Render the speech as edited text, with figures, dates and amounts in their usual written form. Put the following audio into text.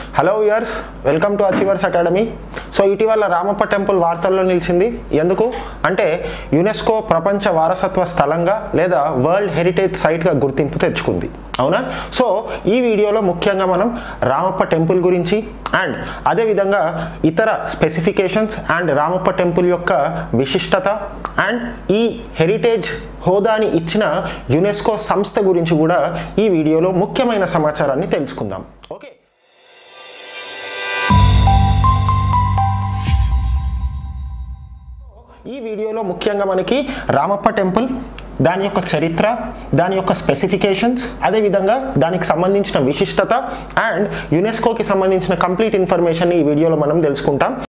Hello viewers, welcome to achievers academy. So ఇటీవల Ramappa temple వార్తల్లో నిలిచింది. ఎందుకు అంటే యునెస్కో ప్రపంచ వారసత్వ స్థలంగా లేదా వరల్డ్ హెరిటేజ్ సైట్గా గుర్తింపు తెచ్చుకుంది. అవునా? సో ఈ వీడియోలో ముఖ్యంగా మనం రామప్ప టెంపుల్ గురించి అండ్ అదేవిధంగా ఇతర స్పెసిఫికేషన్స్ అండ్ రామప్ప టెంపుల్ యొక్క విశిష్టత అండ్ ఈ హెరిటేజ్ హోదాని ఇచ్చిన యునెస్కో సంస్థ గురించి కూడా ఈ వీడియోలో ముఖ్యమైన సమాచారాన్ని తెలుసుకుందాం. ఓకే, ఈ వీడియోలో ముఖ్యంగా మనకి రామప్ప టెంపుల్, దాని యొక్క చరిత్ర, దాని యొక్క స్పెసిఫికేషన్స్, అదేవిధంగా దానికి సంబంధించిన విశిష్టత అండ్ యునెస్కోకి సంబంధించిన కంప్లీట్ ఇన్ఫర్మేషన్ ఈ వీడియోలో మనం తెలుసుకుంటాం.